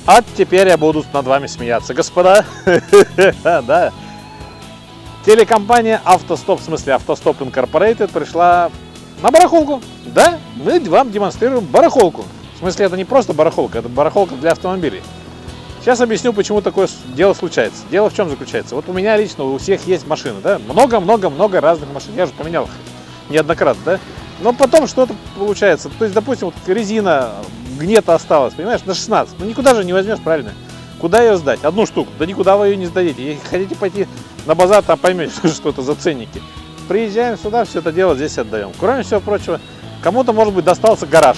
А теперь я буду над вами смеяться, господа. Да. Телекомпания Автостоп, в смысле Автостоп Incorporated, пришла на барахолку. Да, мы вам демонстрируем барахолку. В смысле, это не просто барахолка, это барахолка для автомобилей. Сейчас объясню, почему такое дело случается. Дело в чем заключается? Вот у меня лично, у всех есть машины, да? Много разных машин. Я же поменял их неоднократно, да? Но потом что-то получается. То есть, допустим, вот резина гнета осталась, понимаешь, на 16. Ну никуда же не возьмешь, правильно? Куда ее сдать? Одну штуку. Да никуда вы ее не сдадите. Если хотите пойти на базар, там поймете, что это за ценники. Приезжаем сюда, все это дело здесь отдаем. Кроме всего прочего, кому-то, может быть, достался гараж.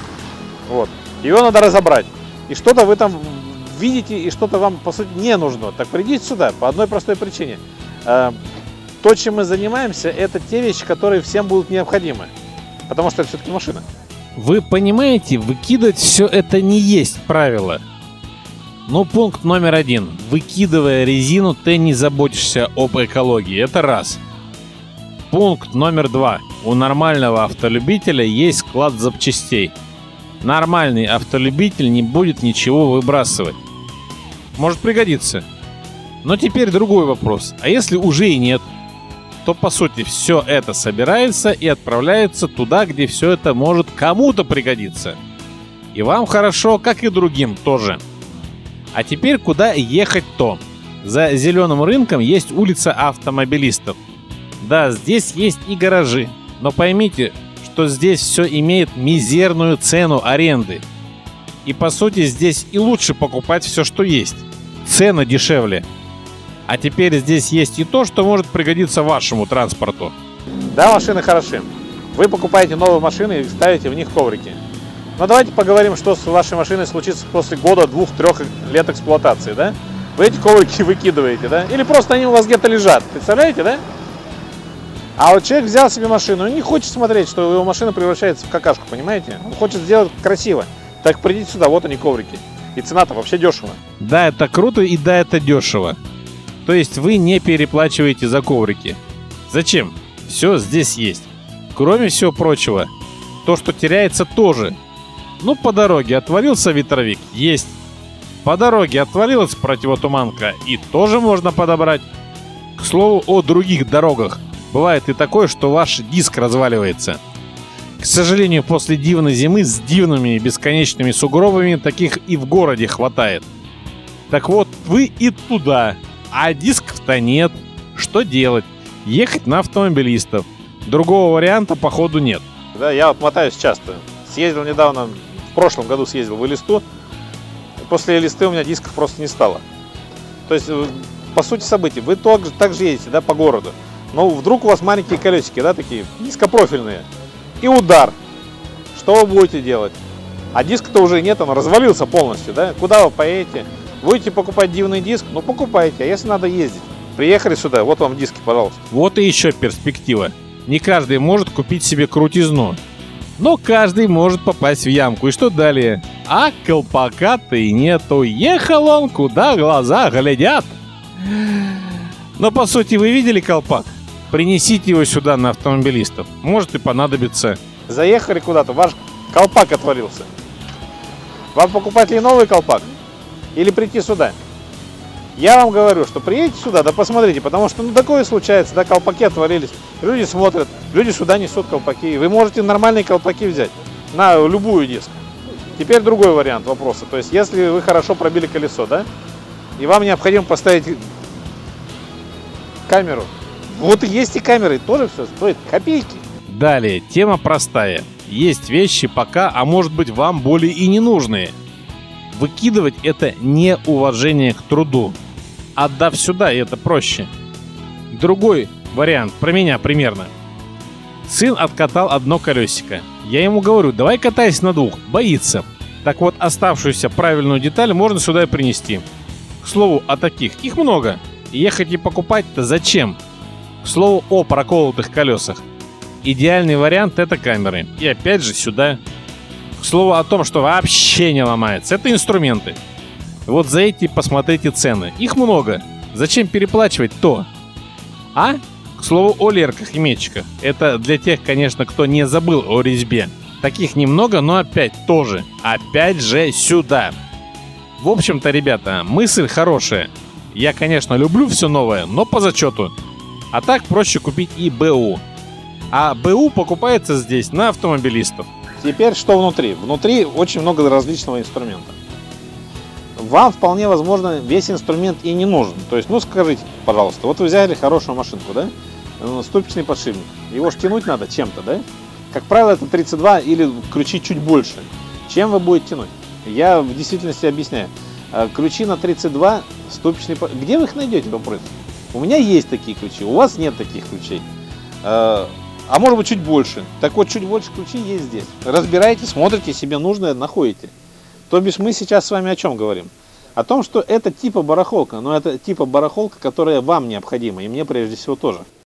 Вот. Его надо разобрать. И что-то вы там видите, и что-то вам, по сути, не нужно. Так придите сюда по одной простой причине. То, чем мы занимаемся, это те вещи, которые всем будут необходимы. Потому что это все-таки машина. Вы понимаете, выкидывать все это не есть правило. Но пункт номер 1. Выкидывая резину, ты не заботишься об экологии. Это раз. Пункт номер 2. У нормального автолюбителя есть склад запчастей. Нормальный автолюбитель не будет ничего выбрасывать. Может пригодиться. Но теперь другой вопрос. А если уже и нет, то по сути все это собирается и отправляется туда, где все это может кому-то пригодиться. И вам хорошо, как и другим тоже. А теперь куда ехать-то? За зеленым рынком есть улица автомобилистов. Да, здесь есть и гаражи. Но поймите, что здесь все имеет мизерную цену аренды. И по сути здесь и лучше покупать все, что есть. Цены дешевле. А теперь здесь есть и то, что может пригодиться вашему транспорту. Да, машины хороши. Вы покупаете новые машины и ставите в них коврики. Но давайте поговорим, что с вашей машиной случится после года, 2-3 лет эксплуатации, да? Вы эти коврики выкидываете, да? Или просто они у вас где-то лежат, представляете, да? А вот человек взял себе машину и не хочет смотреть, что его машина превращается в какашку, понимаете? Он хочет сделать красиво. Так придите сюда, вот они коврики. И цена-то вообще дешево. Да, это круто и да, это дешево. То есть вы не переплачиваете за коврики. Зачем? Все здесь есть. Кроме всего прочего, то, что теряется, тоже. Ну, по дороге отвалился ветровик, есть. По дороге отвалилась противотуманка, и тоже можно подобрать. К слову о других дорогах. Бывает и такое, что ваш диск разваливается. К сожалению, после дивной зимы с дивными и бесконечными сугробами таких и в городе хватает. Так вот, вы и туда, а дисков-то нет. Что делать? Ехать на автомобилистов. Другого варианта походу нет. Да, я вот мотаюсь часто. Съездил недавно, в прошлом году съездил в Элисту. После Элисты у меня дисков просто не стало. То есть, по сути событий, вы также едете, да, по городу. Но вдруг у вас маленькие колесики, да, такие низкопрофильные. И удар. Что вы будете делать? А диска-то уже нет, он развалился полностью, да? Куда вы поедете? Будете покупать дивный диск? Ну, покупайте. А если надо ездить? Приехали сюда, вот вам диски, пожалуйста. Вот и еще перспектива. Не каждый может купить себе крутизну. Но каждый может попасть в ямку. И что далее? А колпака-то и нету. Ехал он, куда глаза глядят. Но по сути вы видели колпак? Принесите его сюда на автомобилистов. Может и понадобится. Заехали куда-то, ваш колпак отвалился. Вам покупать ли новый колпак? Или прийти сюда? Я вам говорю, что приедете сюда, да посмотрите, потому что ну такое случается, да, колпаки отвалились. Люди смотрят, люди сюда несут колпаки. Вы можете нормальные колпаки взять на любую диск. Теперь другой вариант вопроса. То есть, если вы хорошо пробили колесо, да, и вам необходимо поставить камеру. Вот и есть и камеры, тоже все стоит копейки. Далее, тема простая. Есть вещи пока, а может быть вам более и не нужные. Выкидывать это неуважение к труду. Отдав сюда, и это проще. Другой вариант, про меня примерно. Сын откатал одно колесико. Я ему говорю, давай катайся на двух. Боится. Так вот, оставшуюся правильную деталь можно сюда и принести. К слову, о таких. Их много. И ехать и покупать-то зачем? К слову о проколотых колесах. Идеальный вариант это камеры. И опять же сюда. К слову о том, что вообще не ломается. Это инструменты. Вот за эти посмотрите цены. Их много. Зачем переплачивать то? А? К слову о лерках и метчиках. Это для тех, конечно, кто не забыл о резьбе. Таких немного, но опять тоже. Опять же сюда. В общем-то, ребята, мысль хорошая. Я, конечно, люблю все новое, но по зачету. А так проще купить и БУ. А БУ покупается здесь на автомобилистов. Теперь что внутри? Внутри очень много различного инструмента. Вам вполне возможно весь инструмент и не нужен. То есть, ну скажите, пожалуйста, вот вы взяли хорошую машинку, да? Ступичный подшипник. Его ж тянуть надо чем-то, да? Как правило, это 32 или ключи чуть больше. Чем вы будете тянуть? Я в действительности объясняю. Ключи на 32 ступичный... Где вы их найдете, вопрос? У меня есть такие ключи, у вас нет таких ключей. А может быть чуть больше. Так вот, чуть больше ключей есть здесь. Разбираете, смотрите, себе нужное находите. То бишь мы сейчас с вами о чем говорим? О том, что это типа барахолка, но это типа барахолка, которая вам необходима, и мне прежде всего тоже.